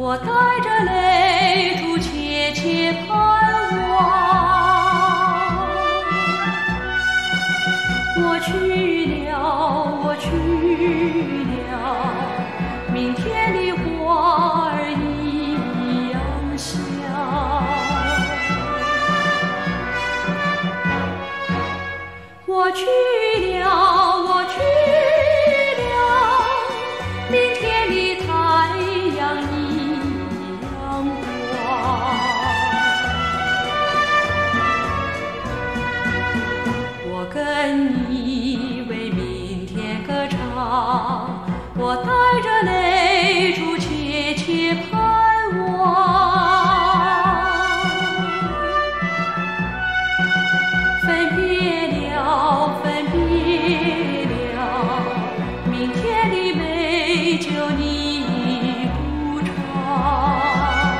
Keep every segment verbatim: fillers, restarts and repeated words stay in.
我带着泪珠切切盼望。我去了，我去了，明天的花儿一样香。我去了，我去了，明天的太阳一样光。我跟你为明天歌唱，我带着泪珠切切盼望。分别了，分别了，明天的美酒你不尝。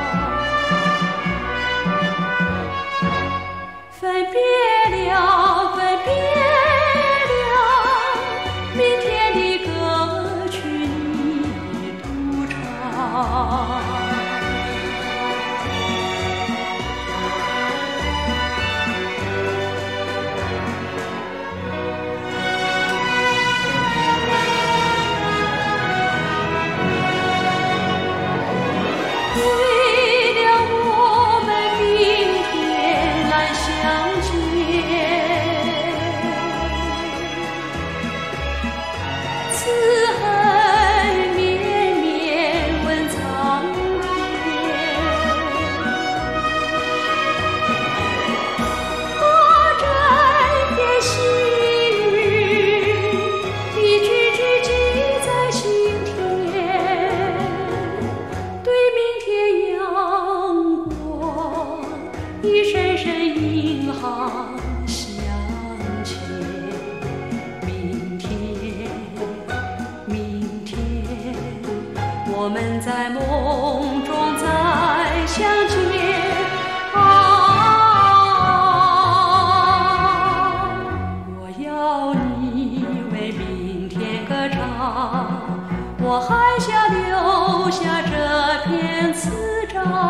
分别了，分别了，明天的歌曲你独唱。一声声银行响起，明天，明天，我们在梦中再相见。啊，我要你为明天歌唱，我还想留下这篇词章。